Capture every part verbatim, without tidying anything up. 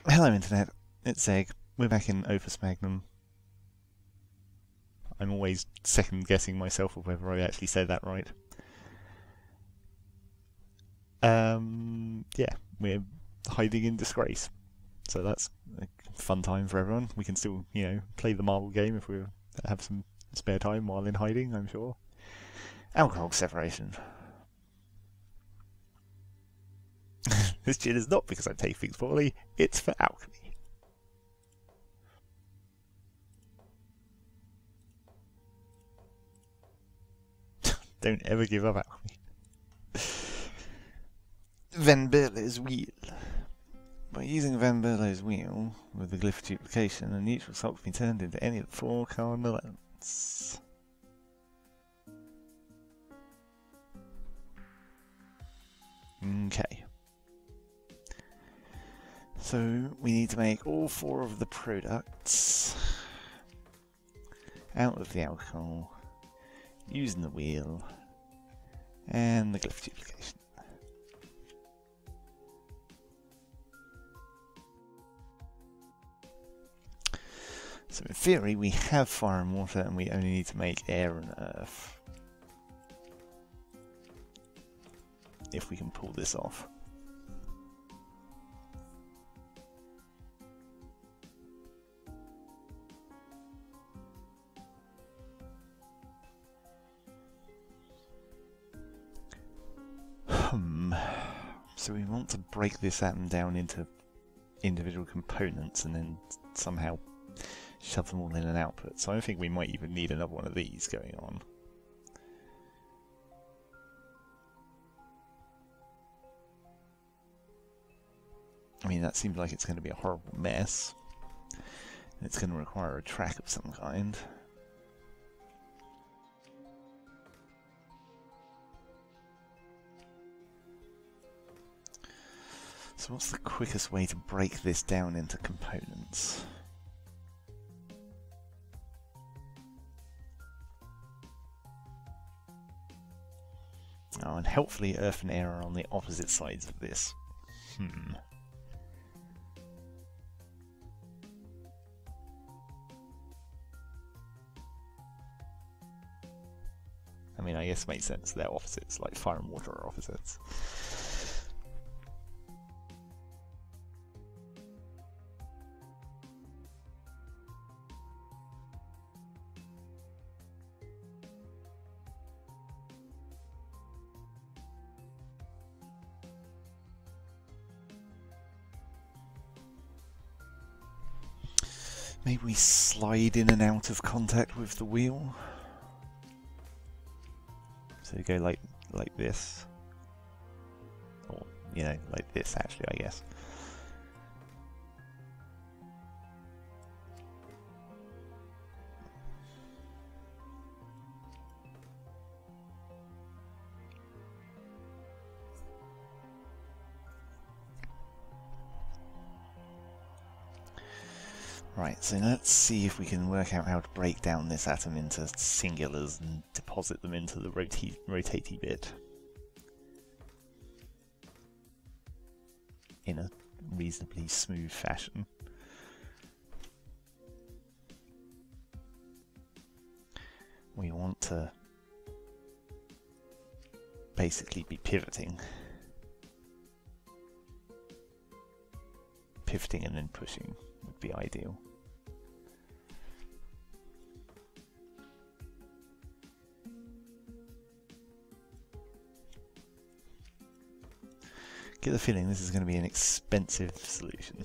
Hello Internet, it's Zeg. We're back in Opus Magnum. I'm always second guessing myself of whether I actually said that right. Um, yeah, we're hiding in disgrace. So that's a fun time for everyone. We can still, you know, play the marble game if we have some spare time while in hiding, I'm sure. Alcohol separation. This gin is not because I take things poorly, it's for alchemy. Don't ever give up alchemy. Van Berle's wheel. By using Van Berle's wheel with the glyph duplication, a neutral salt can be turned into any of the four cardinal elements. Okay. So we need to make all four of the products out of the alcohol using the wheel and the glyph duplication. So in theory we have fire and water and we only need to make air and earth. If we can pull this off. Hmm. So we want to break this atom down into individual components and then somehow shove them all in an output. So I think we might even need another one of these going on. I mean, that seems like it's going to be a horrible mess. And it's going to require a track of some kind. So what's the quickest way to break this down into components? Oh, and helpfully earth and air are on the opposite sides of this. Hmm. I mean, I guess it makes sense. They're opposites, like fire and water are opposites. Maybe we slide in and out of contact with the wheel. So you go like like this, or you know, like this actually, I guess. Right, so let's see if we can work out how to break down this atom into singulars and deposit them into the roti rotatey bit in a reasonably smooth fashion. We want to basically be pivoting. Pivoting and then pushing would be ideal. Get the feeling this is going to be an expensive solution.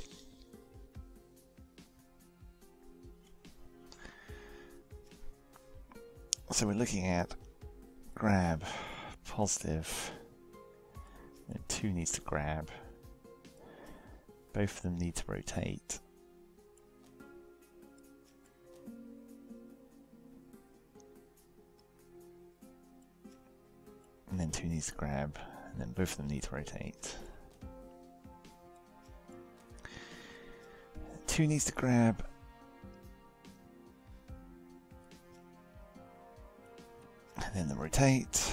So we're looking at grab, positive, and two needs to grab. Both of them need to rotate. And then two needs to grab, and then both of them need to rotate. Two needs to grab. And then the rotate.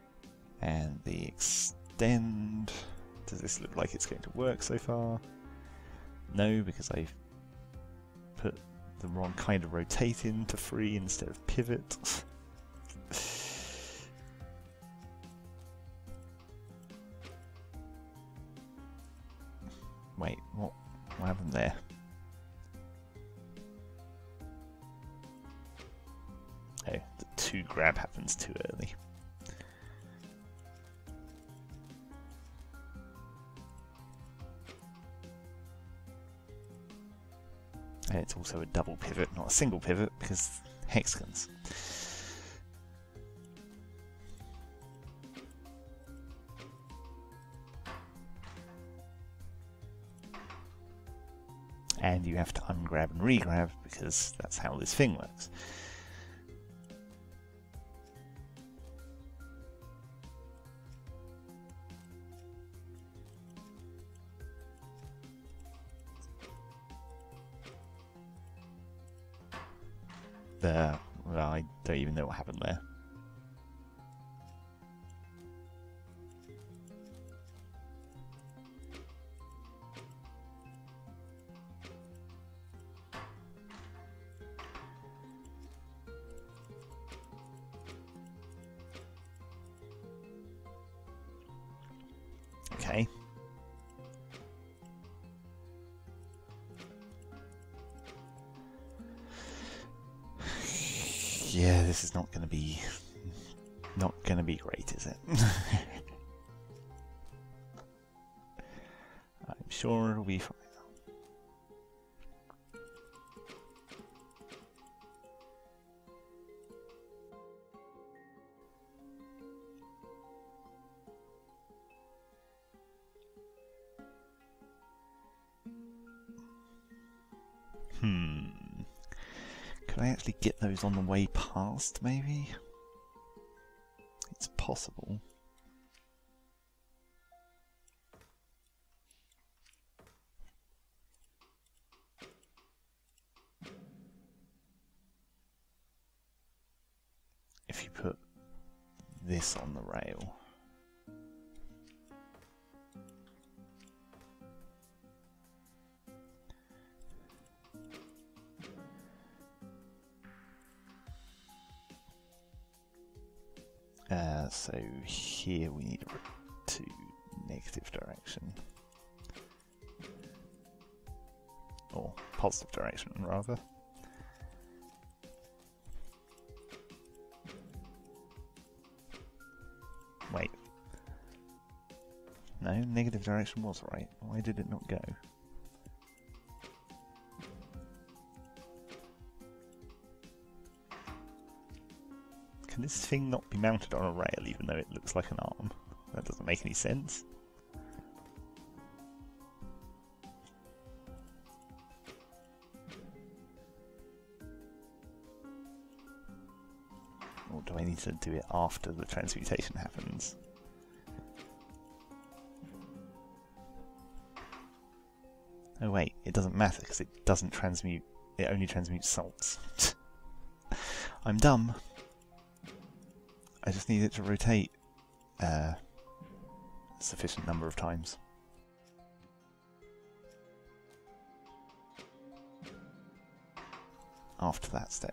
And the extend. Does this look like it's going to work so far? No, because I've put the wrong kind of rotate into free instead of pivot. Wait, what, what happened there? Oh, the two grab happens too early. And it's also a double pivot, not a single pivot, because hexagons. And you have to ungrab and regrab, because that's how this thing works. There, well, I don't even know what happened there. Okay. Yeah, this is not going to be not going to be great, is it? I'm sure it'll be fine. Hmm. Could I actually get those on the way past, maybe? It's possible. If you put this on the rail. Uh, so here we need to negative direction, or positive direction rather. Wait, no, negative direction was right. Why did it not go? Can this thing not be mounted on a rail even though it looks like an arm? That doesn't make any sense. Or do I need to do it after the transmutation happens? Oh wait, it doesn't matter because it doesn't transmute, it only transmutes salts. I'm dumb. I just need it to rotate uh, a sufficient number of times. After that step.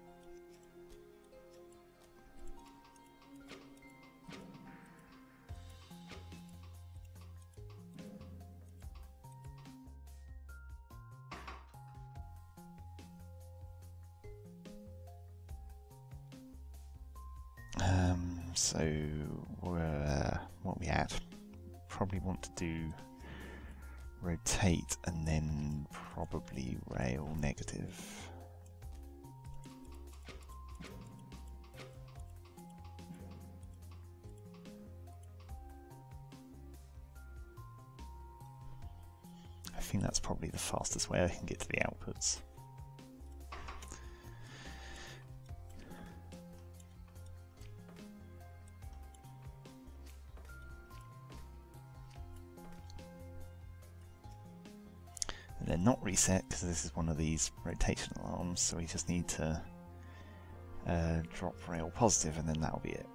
Um, so we're, uh, what we at? Probably want to do rotate and then probably rail negative. I think that's probably the fastest way I can get to the outputs. They're not reset because this is one of these rotational arms, so we just need to uh, drop rail positive and then that'll be it.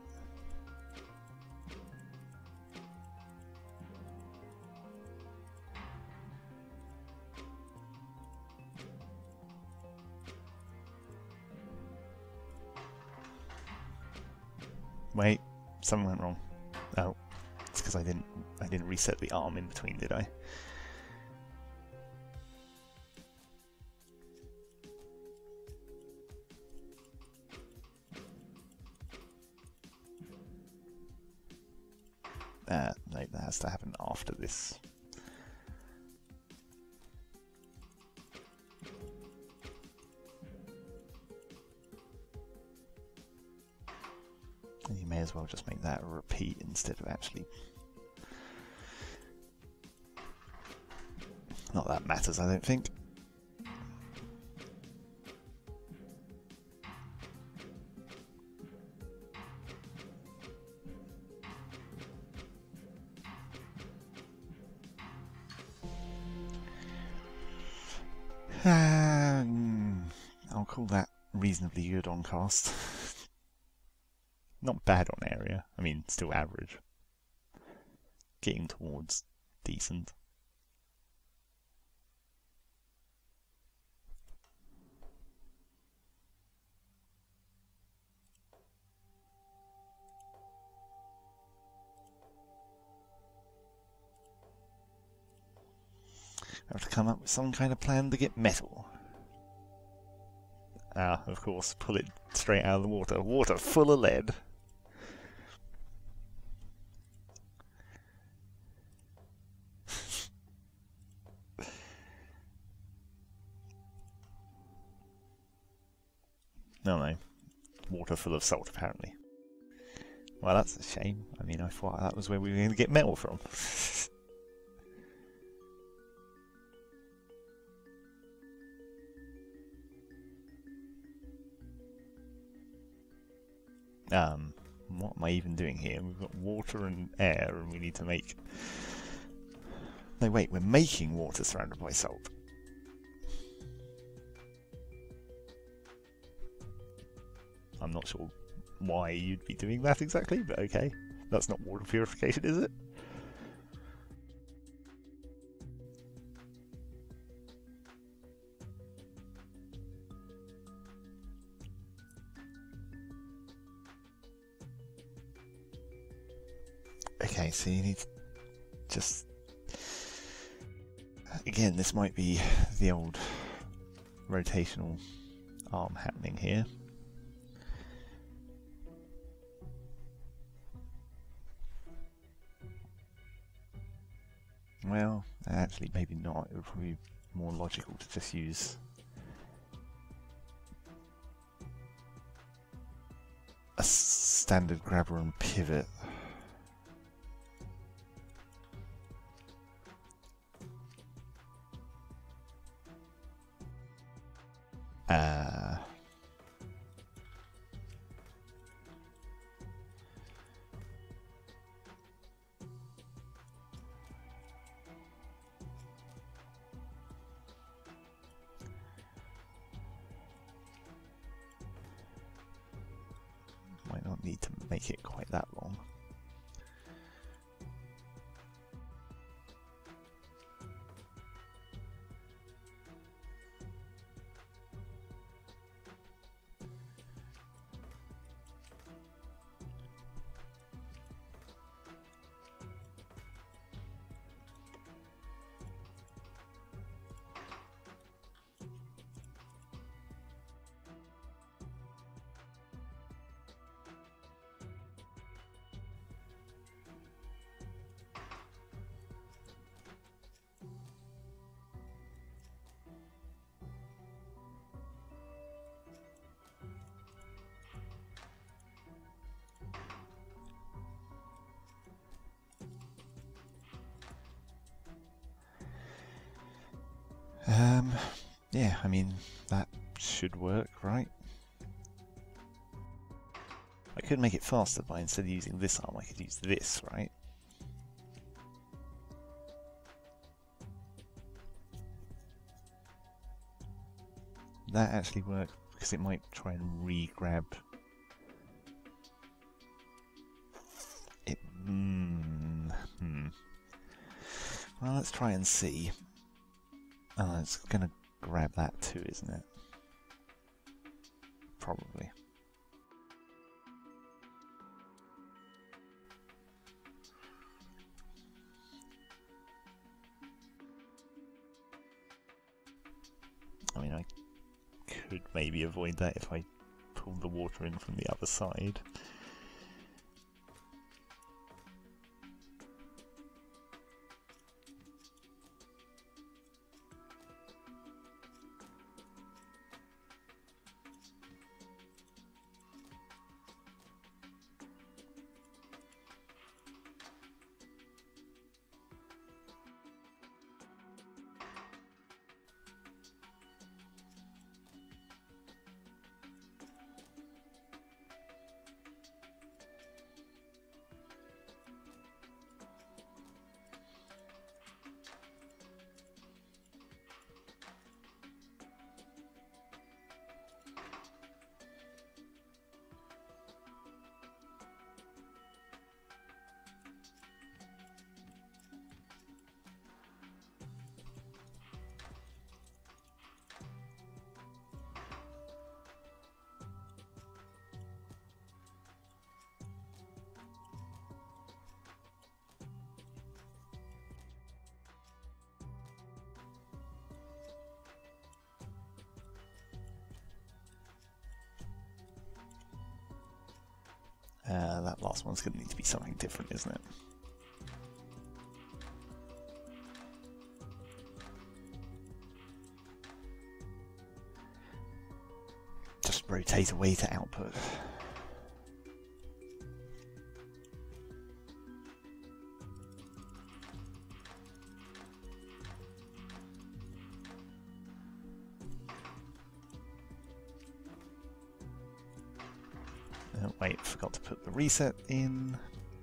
Wait, something went wrong. Oh, it's because I didn't I didn't reset the arm in between, did I? Uh, no, that has to happen after this. And you may as well just make that a repeat instead of actually... Not that matters, I don't think. Um, I'll call that reasonably good on cost. Not bad on area. I mean, still average. Getting towards decent. I have to come up with some kind of plan to get metal. Ah, of course, pull it straight out of the water. Water full of lead. No, no. Water full of salt, apparently. Well, that's a shame. I mean, I thought that was where we were going to get metal from. um, what am I even doing here? We've got water and air, and we need to make... No, wait, we're making water surrounded by salt. I'm not sure why you'd be doing that exactly, but okay. That's not water purification, is it? Okay, so you need to just... Again, this might be the old rotational arm happening here. Well, actually, maybe not. It would probably be more logical to just use a standard grabber and pivot. Uh, might not need to make it quite that long. Um, yeah, I mean, that should work, right? I could make it faster by instead of using this arm, I could use this, right? That actually worked because it might try and re-grab it. Mm, hmm. Well, let's try and see. Oh, it's gonna grab that too, isn't it? Probably. mean, I could maybe avoid that if I pulled the water in from the other side. Uh, that last one's going to need to be something different, isn't it? Just rotate away to output. Oh, wait, forgot to put the reset in.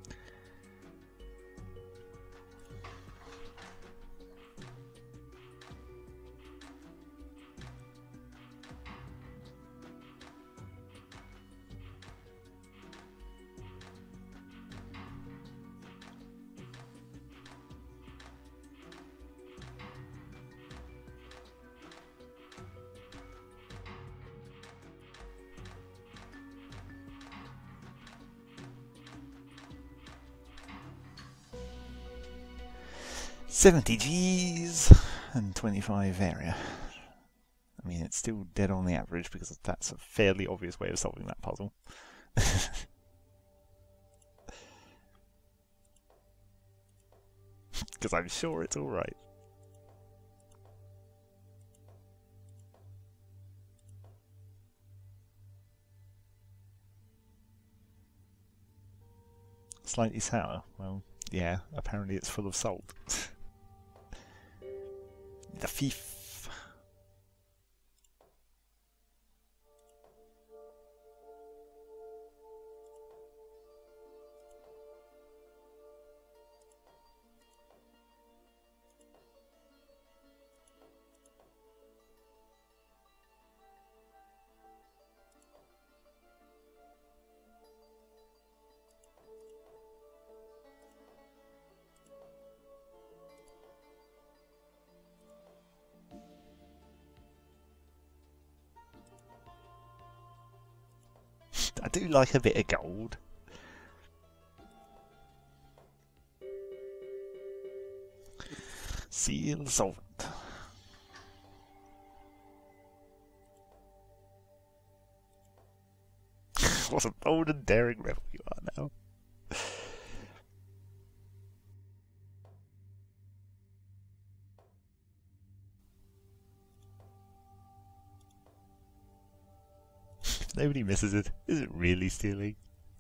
seventy G's and twenty-five area. I mean, it's still dead on the average because that's a fairly obvious way of solving that puzzle. Because I'm sure it's alright. Slightly sour. Well, yeah, apparently it's full of salt. The thief. I do like a bit of gold. Seal solvent. What a bold and daring rebel you are now. If nobody misses it, is it really stealing?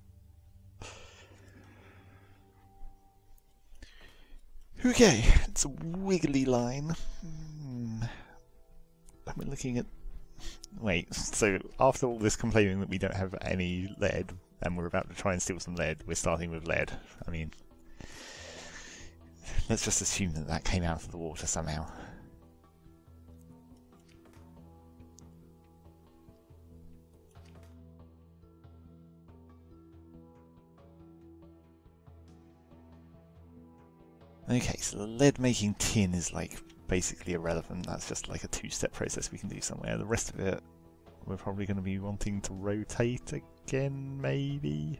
Okay, it's a wiggly line. Hmm. We're looking at... Wait, so after all this complaining that we don't have any lead, and we're about to try and steal some lead, we're starting with lead. I mean, let's just assume that that came out of the water somehow. Okay, so the lead making tin is like basically irrelevant. That's just like a two-step process we can do somewhere. The rest of it, we're probably going to be wanting to rotate again, maybe?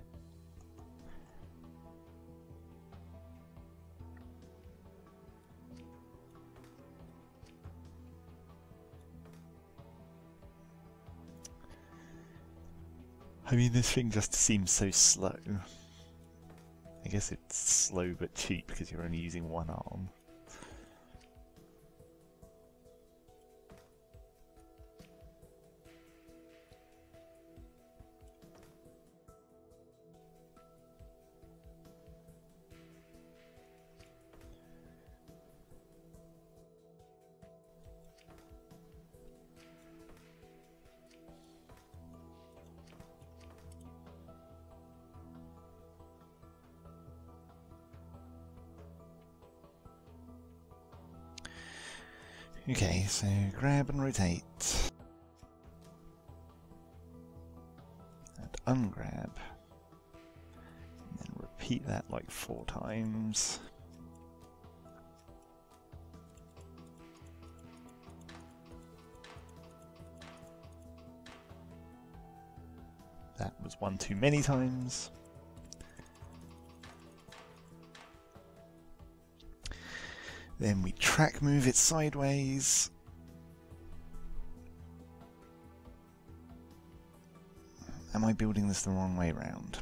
I mean, this thing just seems so slow. I guess it's slow but cheap because you're only using one arm. Okay, so grab and rotate. And ungrab. And then repeat that like four times. That was one too many times. Then we track move it sideways. Am I building this the wrong way round?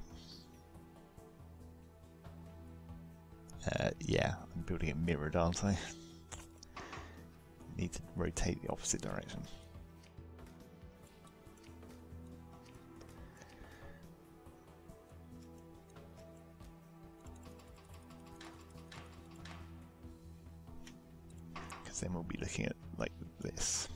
Uh, yeah, I'm building it mirrored, aren't I? Need to rotate the opposite direction. Then we'll be looking at like this.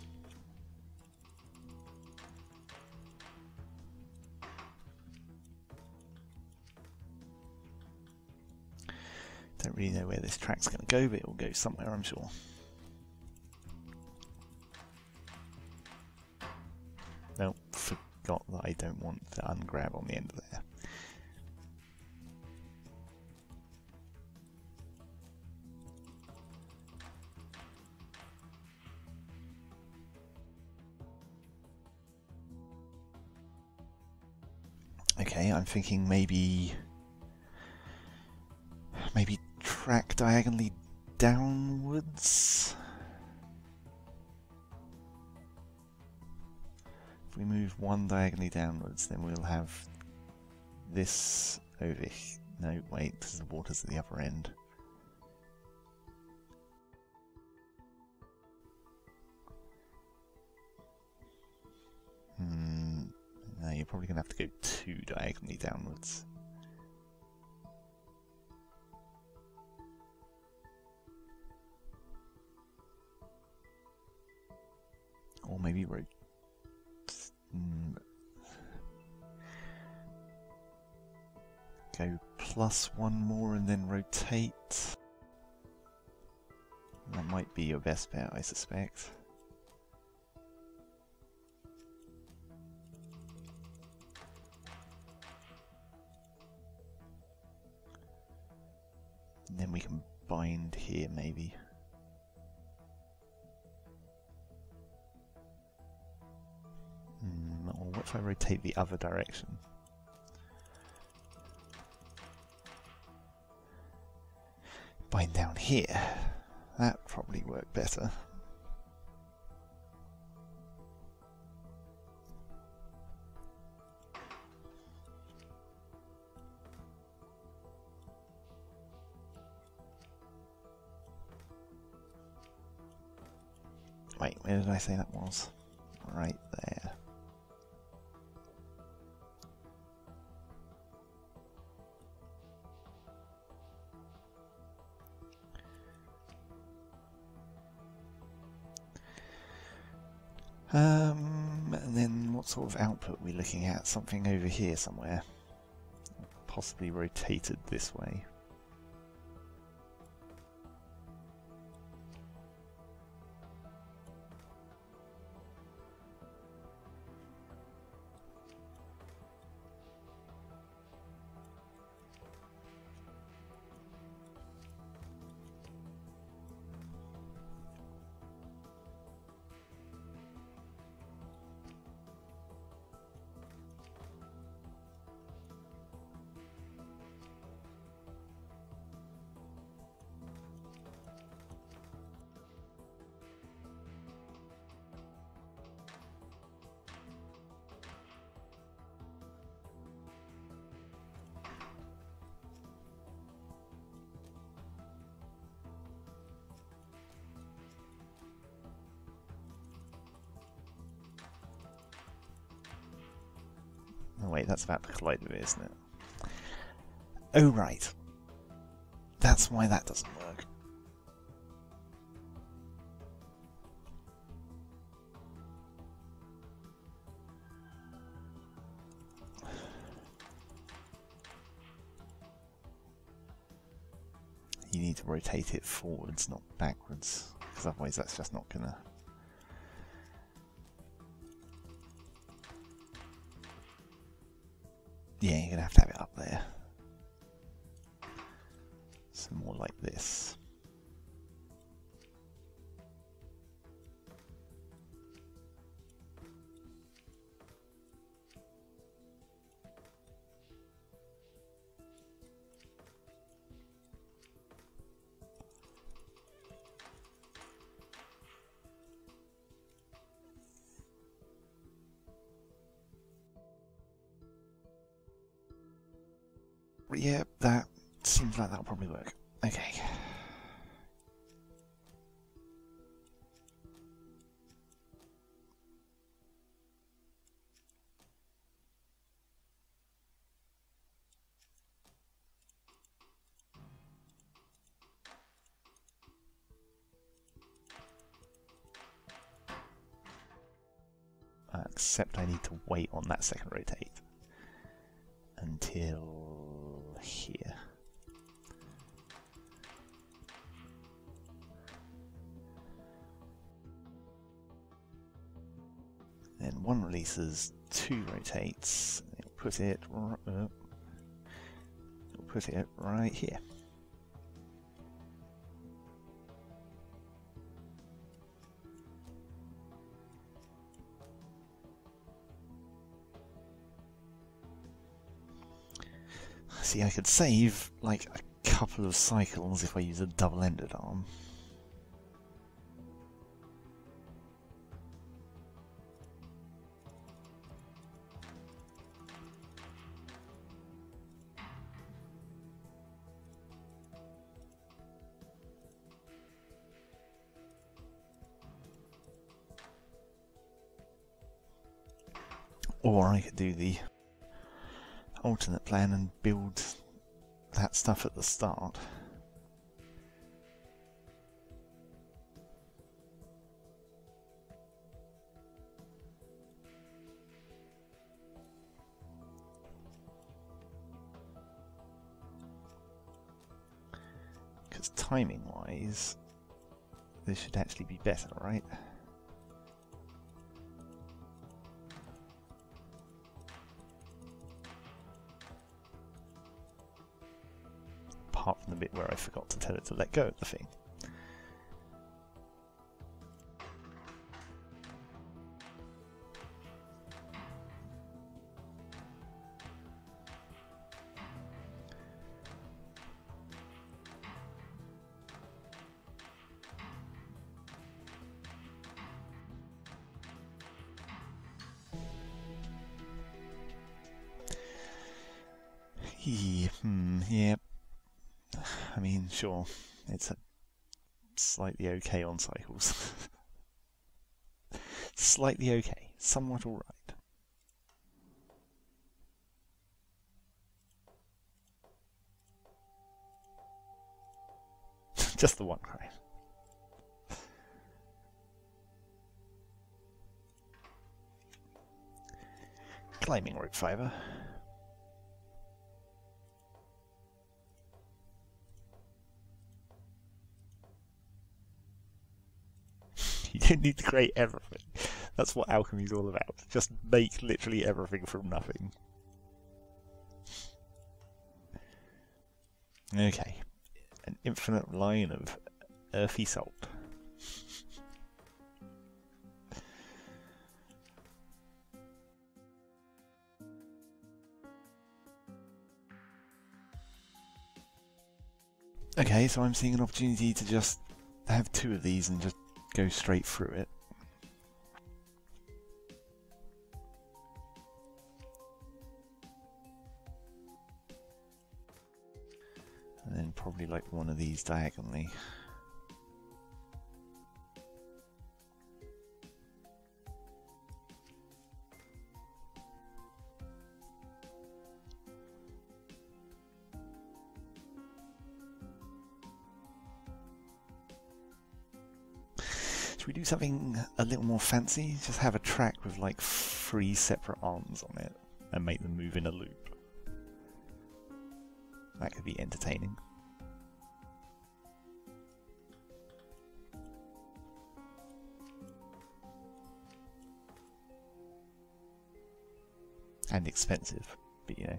Don't really know where this track's going to go, but it will go somewhere, I'm sure. Nope, forgot that I don't want to ungrab on the end of there. Okay, I'm thinking maybe maybe track diagonally downwards. If we move one diagonally downwards, then we'll have this over here. No, wait, because the water's at the upper end. Hmm. No, you're probably going to have to go two diagonally downwards. Or maybe rotate. Mm. Go plus one more and then rotate. That might be your best bet, I suspect. And then we can bind here, maybe. Mm, or what if I rotate the other direction? Bind down here. That probably work better. Wait, where did I say that was? Right there. Um, and then what sort of output are we looking at? Something over here somewhere. Possibly rotated this way. wait, that's about to collide with it, isn't it? Oh, right. That's why that doesn't work. You need to rotate it forwards, not backwards, because otherwise that's just not gonna... Yeah, you're gonna have to have it up there. So more like this. Yeah, that seems like that'll probably work. Okay. Uh, except I need to wait on that second rotate until here. Then one releases, two rotates. It'll put it, uh, it'll put it right here. See, I could save like a couple of cycles if I use a double-ended arm. Or I could do the alternate plan and build that stuff at the start. Because timing wise, this should actually be better, right? Apart from the bit where I forgot to tell it to let go of the thing. He, hmm, yeah. I mean, sure, it's a slightly okay on cycles. Slightly okay, somewhat alright. Just the one, right? Climbing rope fiber. You don't need to create everything. That's what alchemy is all about. Just make literally everything from nothing. Okay. An infinite line of earthy salt. Okay, so I'm seeing an opportunity to just have two of these and just go straight through it. And then probably like one of these diagonally. Should we do something a little more fancy? Just have a track with like three separate arms on it and make them move in a loop. That could be entertaining. And expensive, but you know.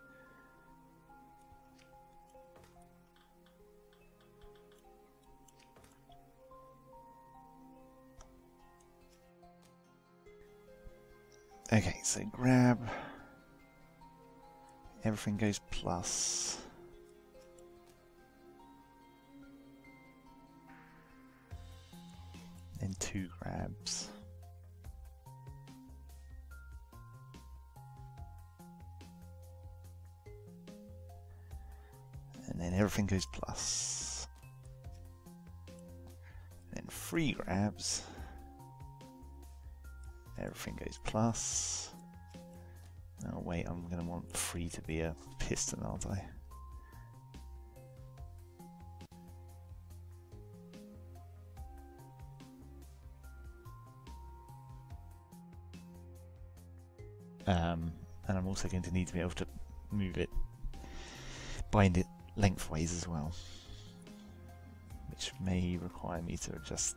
Okay, so grab, everything goes plus. Then two grabs. And then everything goes plus. Then three grabs. Everything goes plus. Oh wait, I'm going to want three to be a piston, aren't I? Um, and I'm also going to need to be able to move it, bind it lengthways as well, which may require me to adjust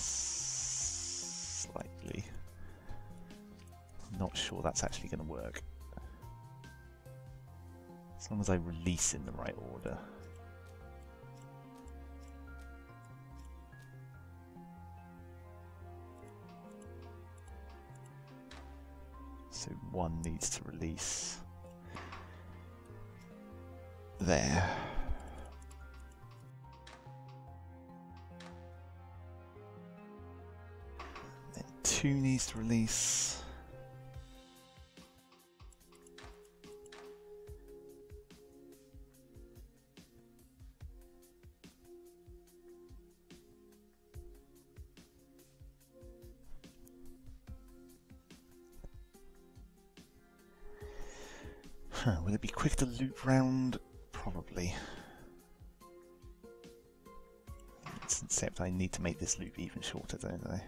this slightly. I'm not sure that's actually going to work. As long as I release in the right order. So one needs to release there. Then two needs to release. Huh, will it be quick to loop round? Probably. Except I need to make this loop even shorter, don't I?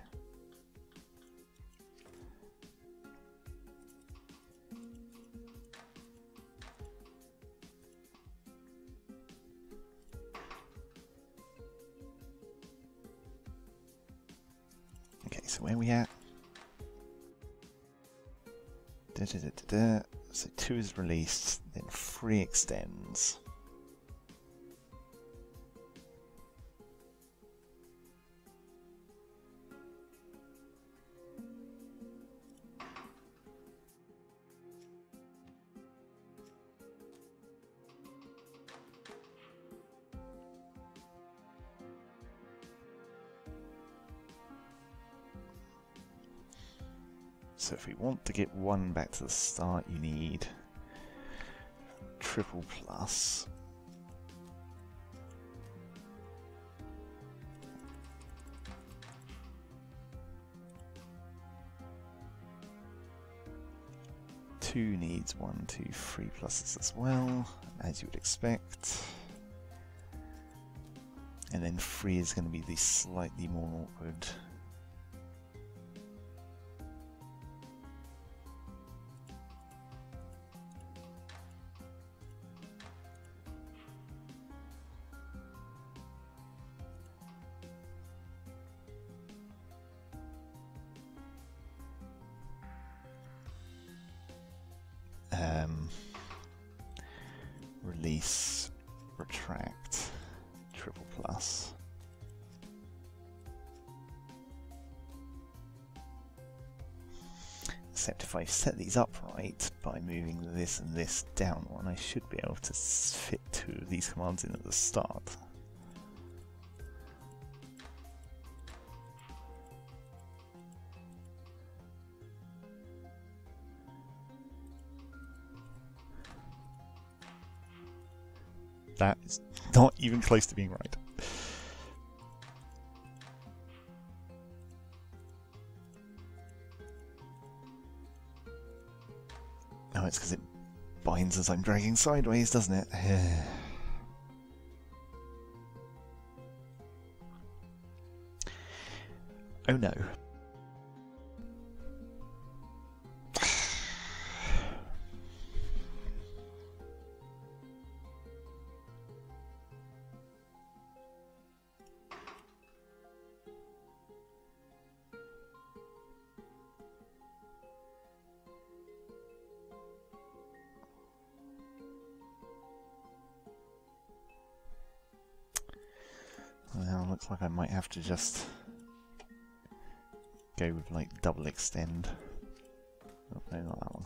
Okay, so where are we at? Da, da, da, da, da. So two is released, then three extends. So if we want to get one back to the start, you need triple plus. Two needs one, two, three pluses as well, as you would expect. And then three is going to be the slightly more awkward. Um, release, retract, triple plus. Except if I set these up right by moving this and this down one, I should be able to fit two of these commands in at the start. That is not even close to being right. Oh, it's because it binds as I'm dragging sideways, doesn't it? Oh no. Well, looks like I might have to just go with like double extend. Oh, no, not that one.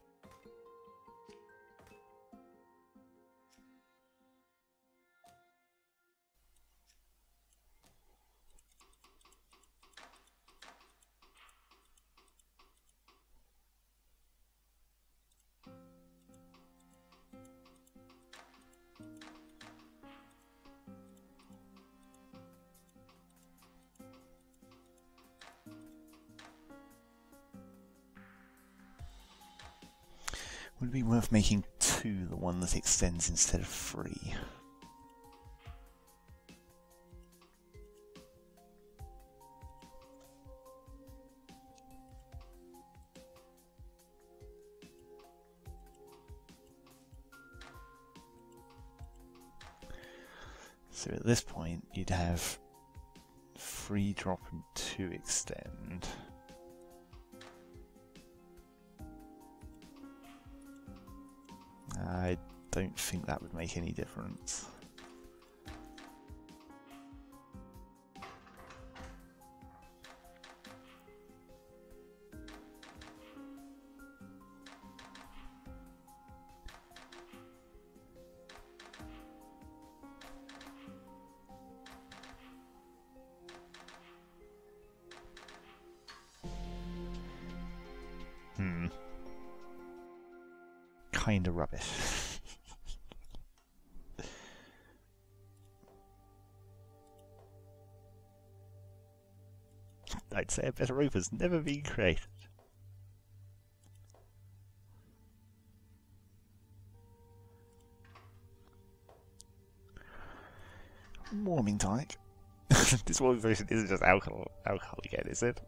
Would it be worth making two the one that extends instead of three? So at this point you'd have three drop and two extend. I don't think that would make any difference. Hmm. Kinda rubbish. I'd say a better rope has never been created. Warming tonic. This warming potion isn't just alcohol, alcohol again, is it?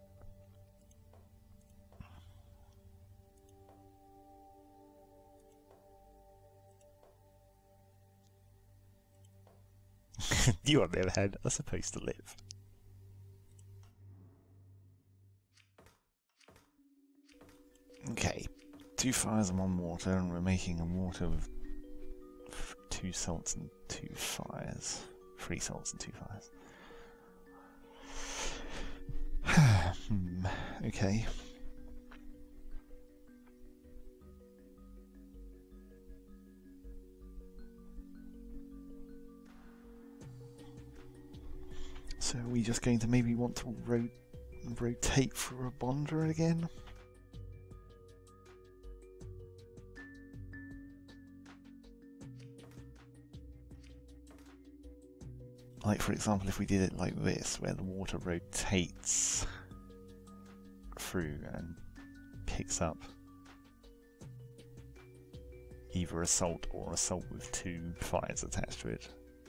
You, on the other hand, are supposed to live. Okay, two fires and one water, and we're making a water with two salts and two fires. Three salts and two fires. hmm, okay. So are we just going to maybe want to ro rotate for a bonder again? Like, for example, if we did it like this, where the water rotates through and picks up either a salt or a salt with two fires attached to it.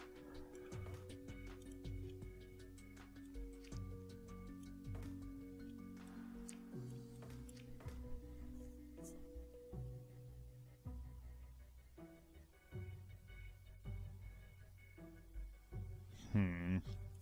Hmm.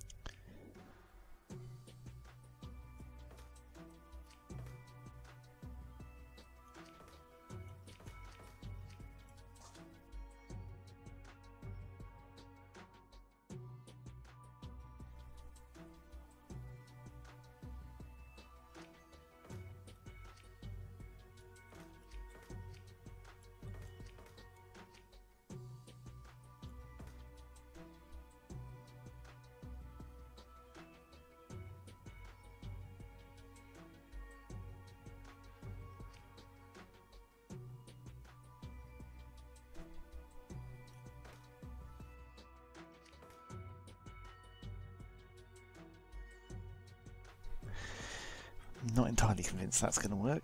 Not entirely convinced that's going to work.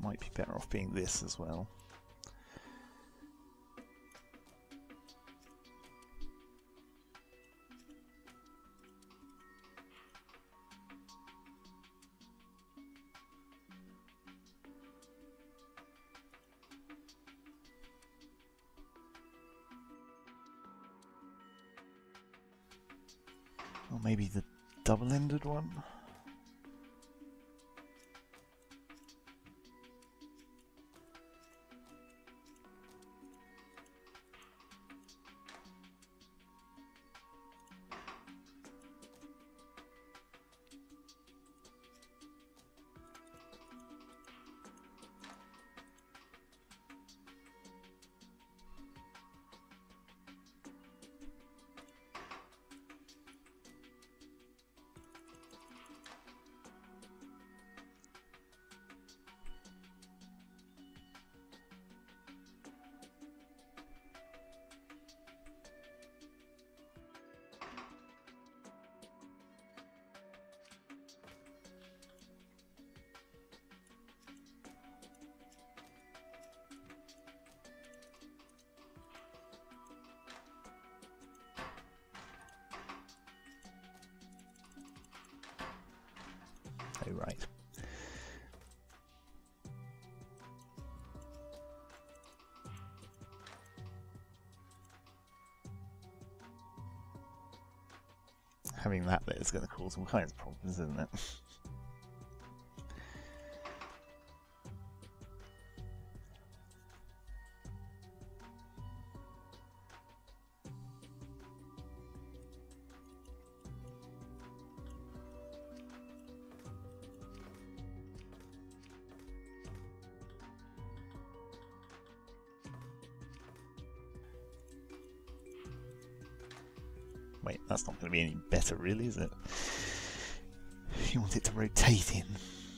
might be better off being this as well. Or maybe the double-ended one? Oh, right. Having that there is going to cause all kinds of problems, isn't it? Wait, that's not going to be any better, really, is it? You want it to rotate in.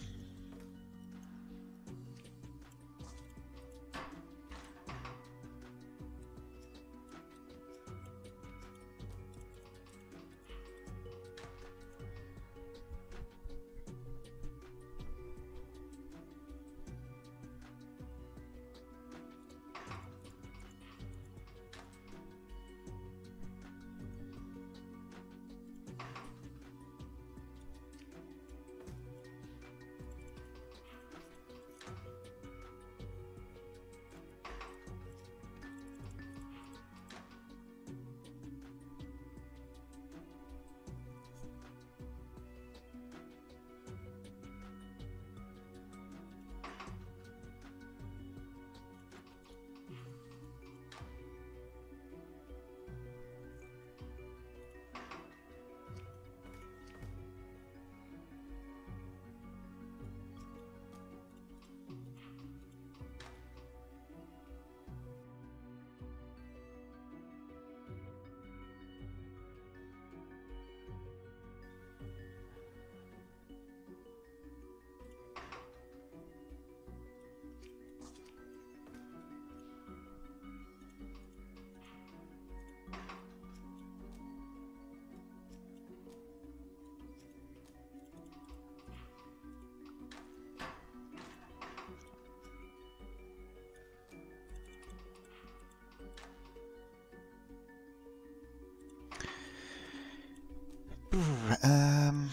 Um,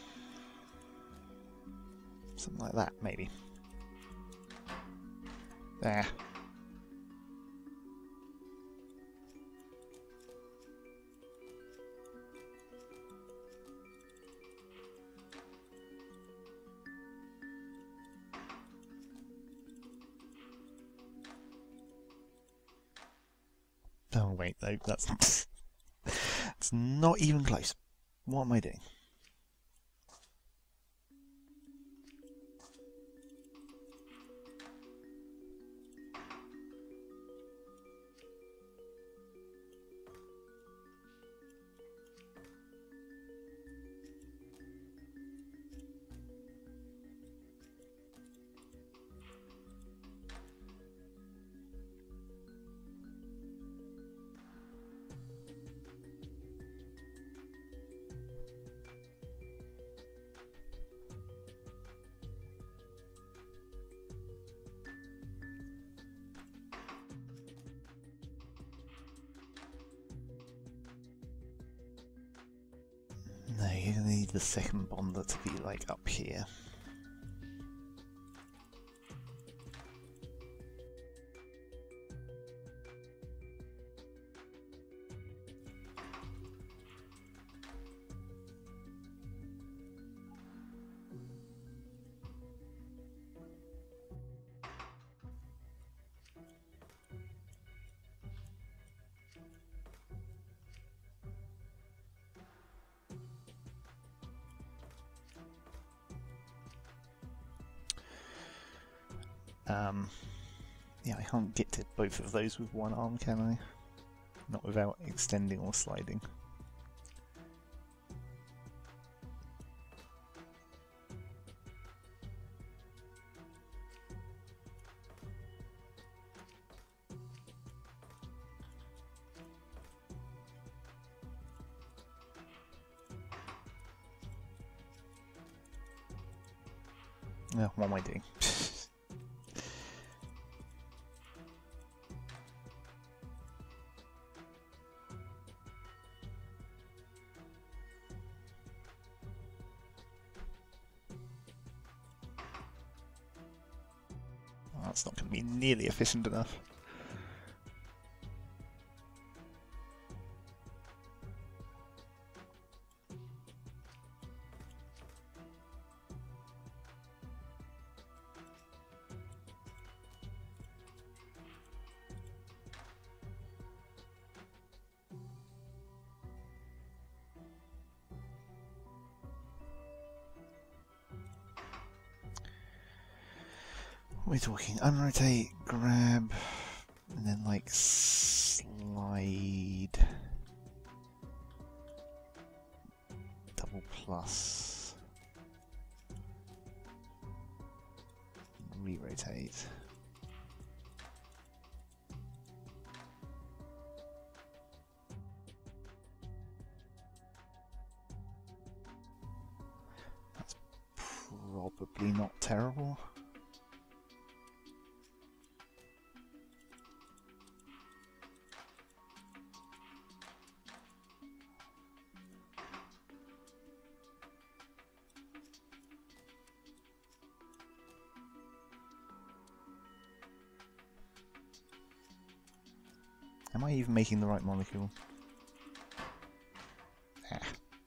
something like that, maybe. There. Oh wait, though, that's it's not even close. What am I doing? need the second bonder to be like up here. Um, yeah, I can't get to both of those with one arm, can I? Not without extending or sliding. No, what am I doing? That's not going to be nearly efficient enough. We're talking unrotate, grab, and then like slide, double plus, re-rotate. That's probably not terrible. Am I even making the right molecule? Ah.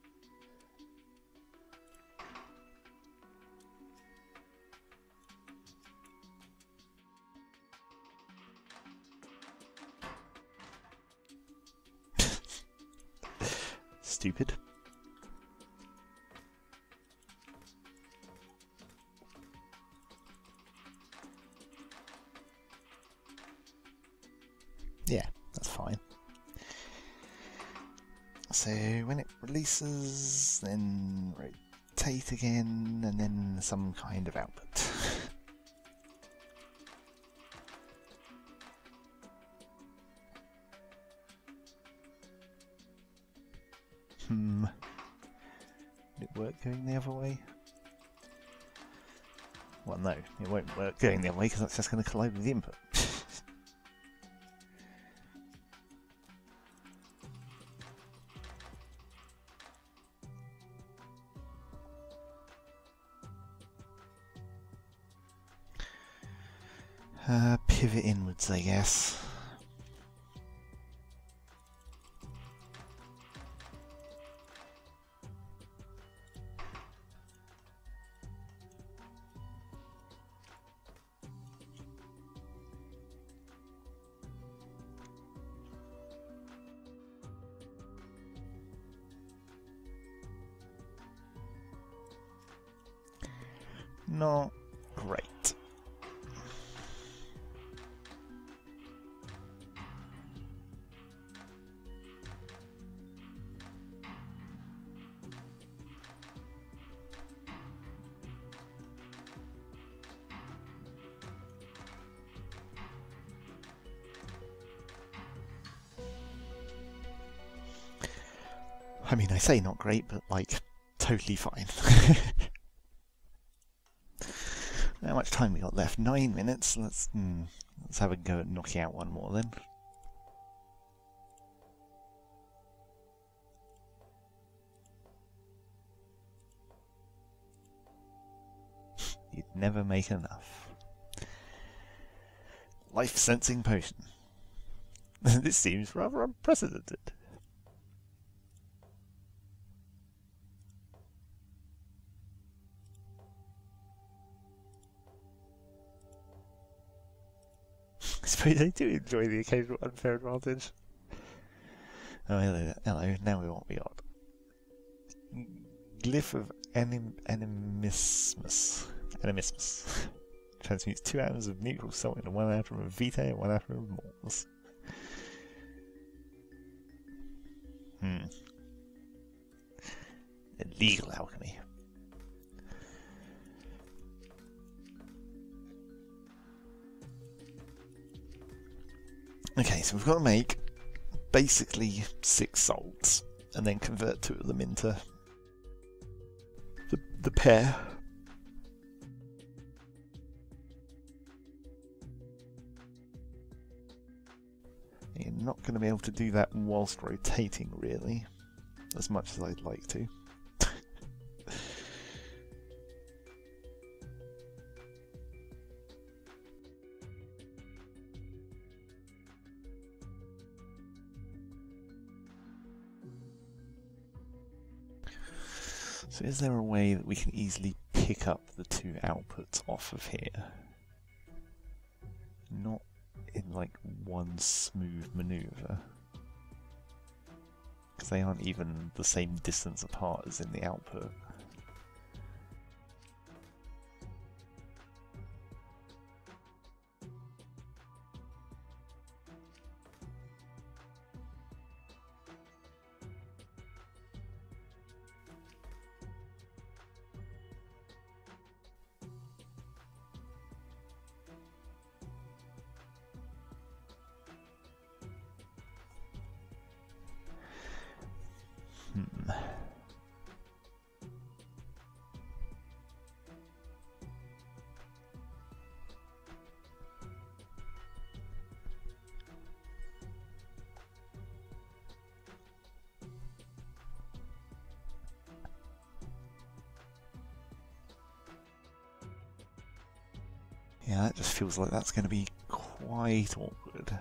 Stupid. Yeah. That's fine. So when it releases, then rotate again, and then some kind of output. Hmm. Would it work going the other way? Well, no, it won't work going the other way because that's just going to collide with the input. Uh, pivot inwards, I guess. Not great. I mean, I say not great, but like, totally fine. How much time we got left? Nine minutes. Let's hmm, let's have a go at knocking out one more then. never make enough. Life-sensing potion. This seems rather unprecedented. I suppose I do enjoy the occasional unfair advantage. Oh, hello, hello. Now we want we got Glyph of anim Animismus. Animismus. Transmutes two atoms of neutral salt into one atom of vitae and one atom of Mors. Hmm. Illegal alchemy. Okay, so we've got to make basically six salts and then convert two of them into the, the pair. You're not going to be able to do that whilst rotating, really, as much as I'd like to. So is there a way that we can easily pick up the two outputs off of here? Not in like one smooth maneuver, because they aren't even the same distance apart as in the output. Hmm. Yeah, that just feels like that's going to be quite awkward.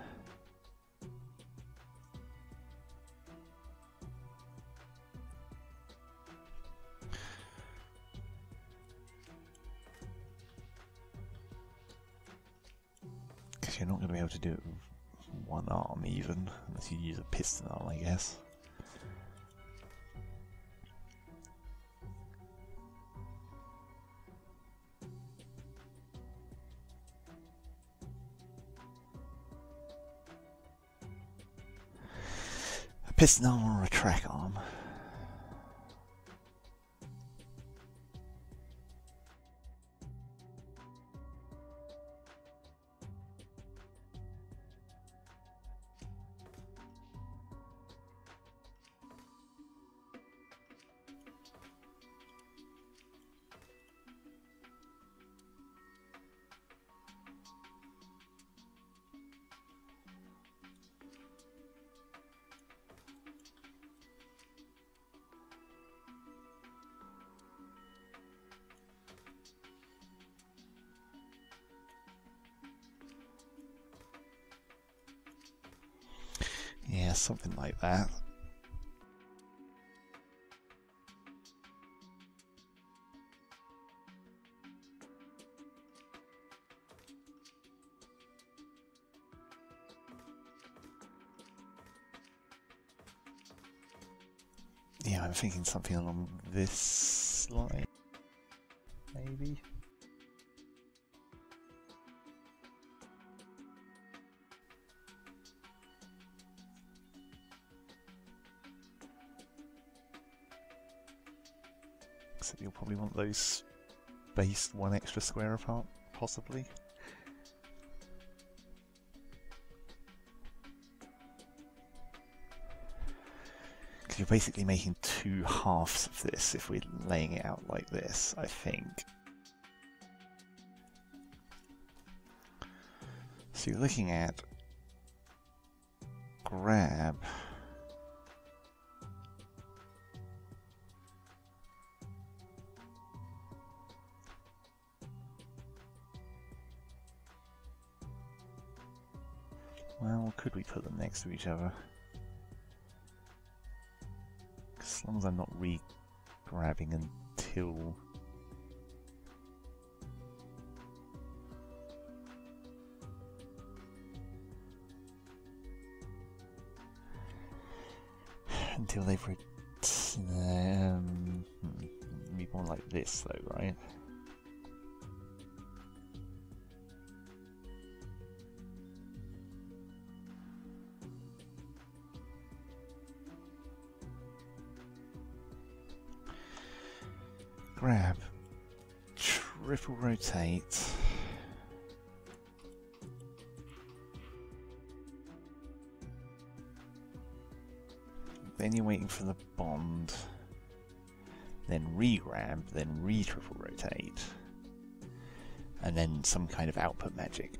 Because you're not going to be able to do it with one arm even, unless you use a piston arm, I guess. A piston arm or a track arm? Yeah, something like that. Yeah, I'm thinking something along this line, maybe. Except you'll probably want those spaced one extra square apart, possibly. Because you're basically making two halves of this if we're laying it out like this, I think. So you're looking at grab. Well, could we put them next to each other? As long as I'm not re-grabbing until... until they've... Re um, hmm, be more like this though, right? Grab, triple rotate, then you're waiting for the bond, then re-grab, then re-triple rotate, and then some kind of output magic.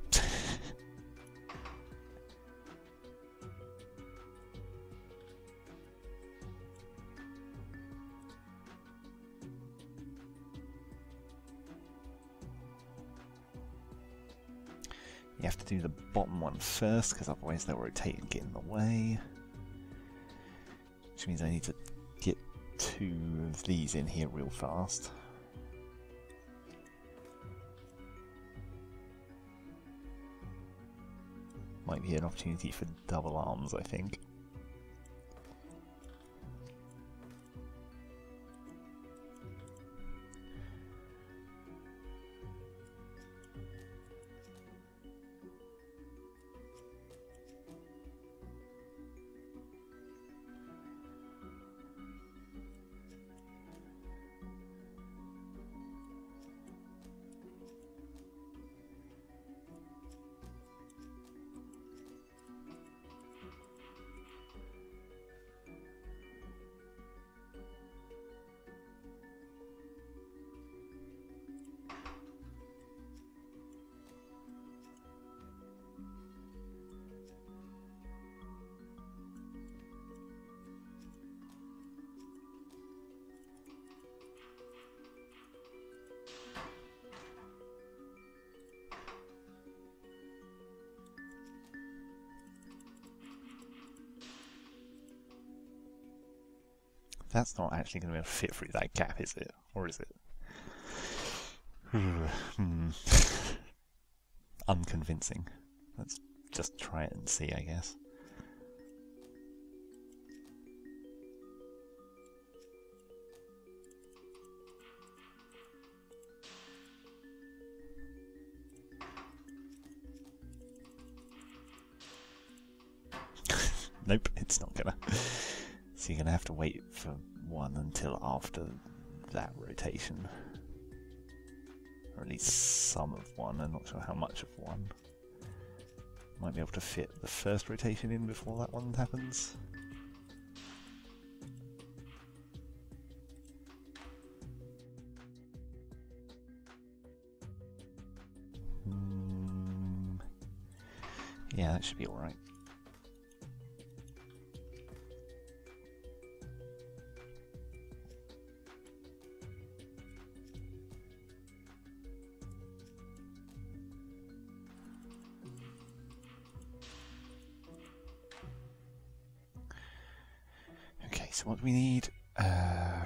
You have to do the bottom one first, because otherwise they'll rotate and get in the way. Which means I need to get two of these in here real fast. Might be an opportunity for double arms, I think. That's not actually going to be able to fit through that gap, is it? Or is it? hmm. Unconvincing. Let's just try it and see, I guess. Nope, it's not gonna. So you're going to have to wait for one until after that rotation. Or at least some of one, I'm not sure how much of one. Might be able to fit the first rotation in before that one happens. Mm, yeah, that should be alright. So what do we need? Uh,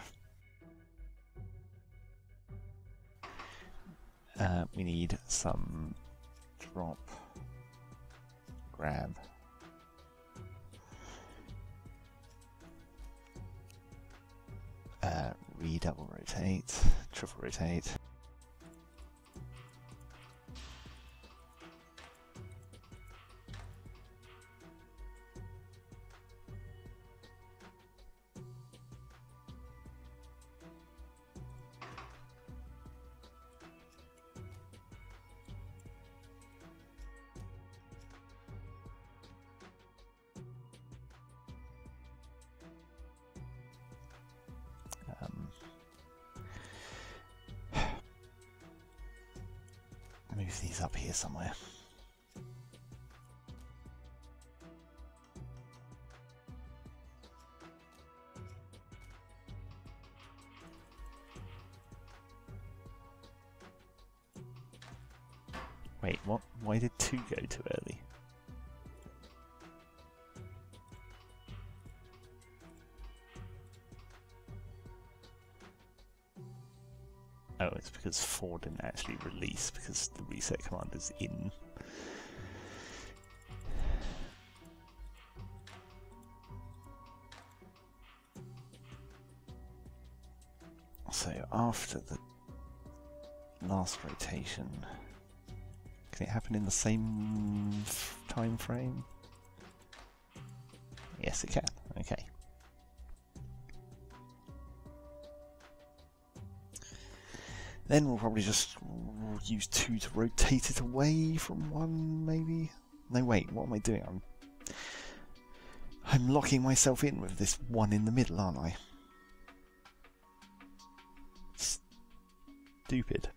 uh, we need some drop, grab, uh, re-double rotate, triple rotate. Move these up here somewhere. Wait, what? Why did two go too early? it's because four didn't actually release because the reset command is in. So after the last rotation, can it happen in the same time frame? Yes, it can. Okay. Then we'll probably just use two to rotate it away from one, maybe? No, wait, what am I doing? I'm, I'm locking myself in with this one in the middle, aren't I? Stupid.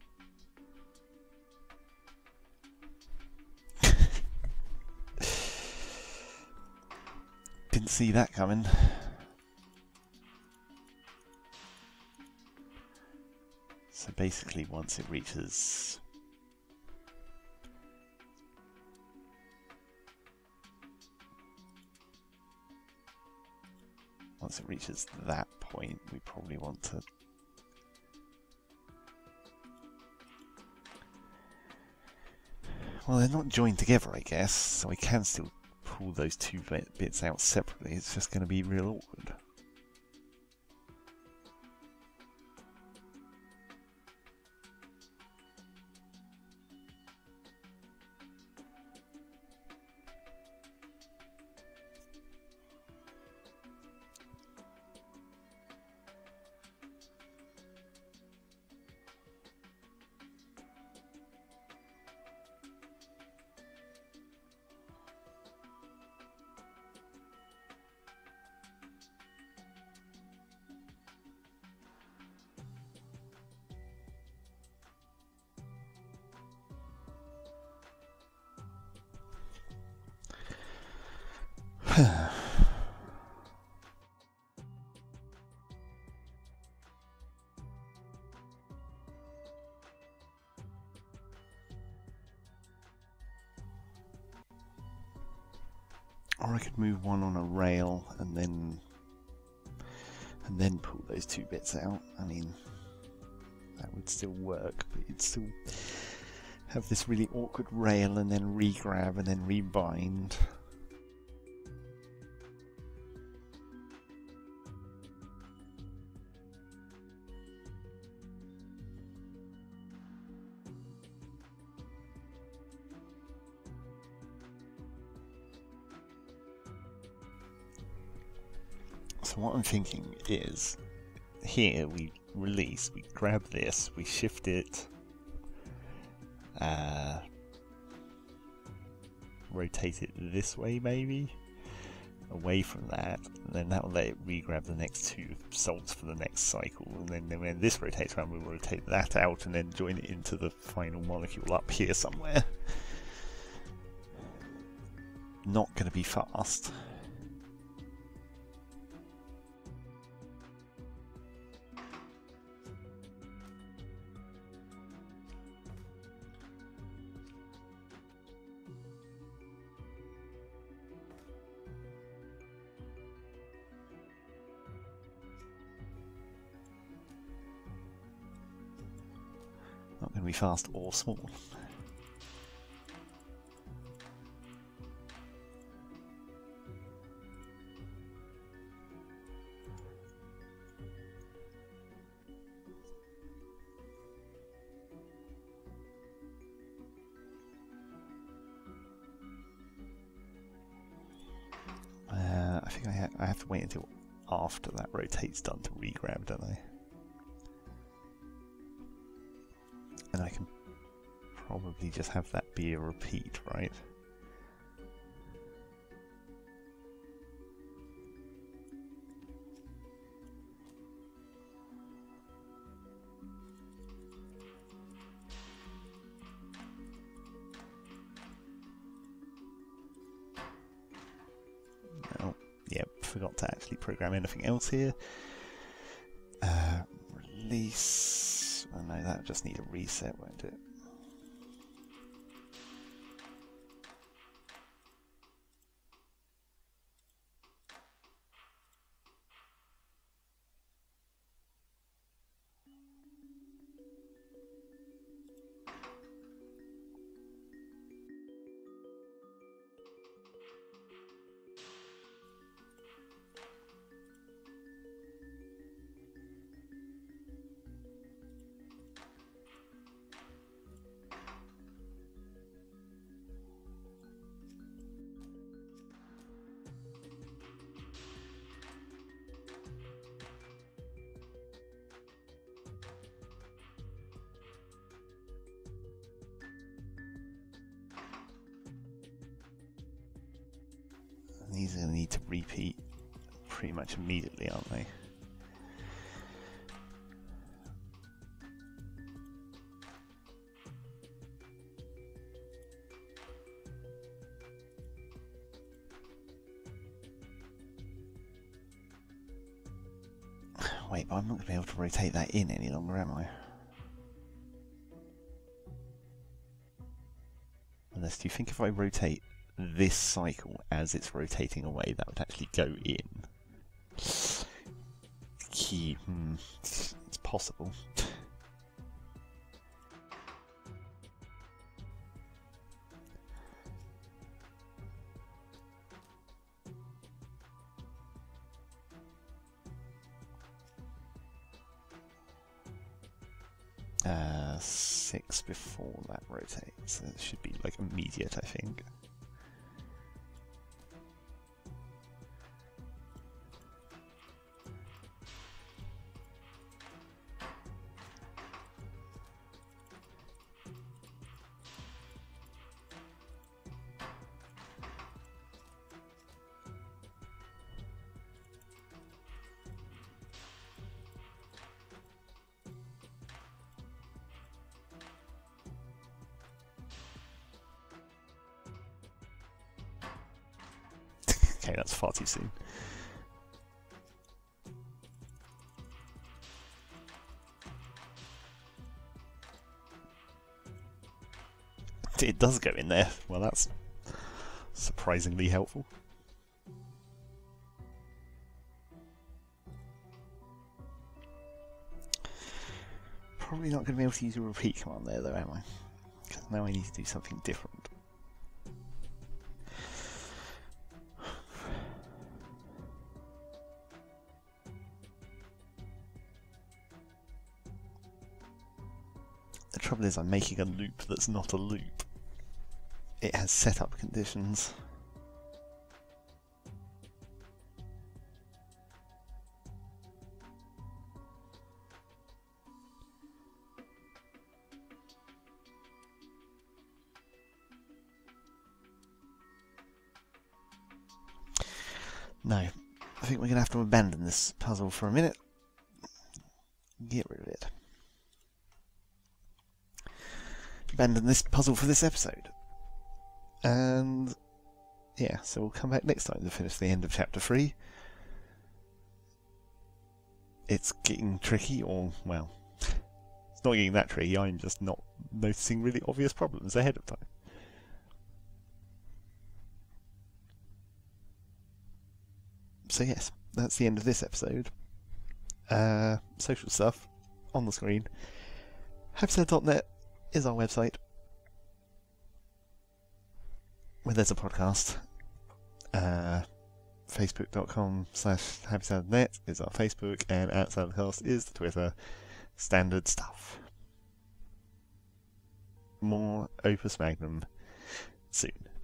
Didn't see that coming. So basically, once it reaches once it reaches that point, we probably want to well, they're not joined together, I guess, so I can still pull those two bits out separately. It's just going to be real awkward. Or I could move one on a rail and then and then pull those two bits out. I mean, that would still work, but you'd still have this really awkward rail and then re-grab and then rebind. So what I'm thinking is, here we release, we grab this, we shift it, uh, rotate it this way maybe, away from that, and then that will let it re-grab the next two salts for the next cycle, and then, then when this rotates around, we'll rotate that out and then join it into the final molecule up here somewhere. Not going to be fast. Not going to be fast or small. Uh, I think I, ha I have to wait until after that rotate's done to re-grab, don't I? And I can probably just have that be a repeat, right? No, yep, forgot to actually program anything else here. Uh, release. Oh no, that'll just need a reset, won't it? these are going to need to repeat pretty much immediately, aren't they? Wait, but I'm not going to be able to rotate that in any longer, am I? Unless, do you think if I rotate this cycle as it's rotating away, that would actually go in? Key, hmm, it's possible. Uh, six before that rotates. So it should be like immediate, I think. Okay, that's far too soon. It does go in there. Well, that's surprisingly helpful. Probably not going to be able to use a repeat command there, though, am I? Because now I need to do something different. The trouble is I'm making a loop that's not a loop. It has setup conditions. No, I think we're going to have to abandon this puzzle for a minute. Get rid of it. Abandon this puzzle for this episode. And yeah, so we'll come back next time to finish the end of chapter three. It's getting tricky, or, well, it's not getting that tricky, I'm just not noticing really obvious problems ahead of time. So yes, that's the end of this episode. Uh, social stuff on the screen. happy salad dot net is our website, where there's a podcast. Uh, Facebook dot com slash happy salad dot net is our Facebook, and at Saladcast is the Twitter. Standard stuff. More Opus Magnum soon.